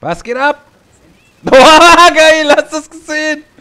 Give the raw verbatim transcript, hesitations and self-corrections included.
Was geht ab? Boah, geil, hast du das gesehen?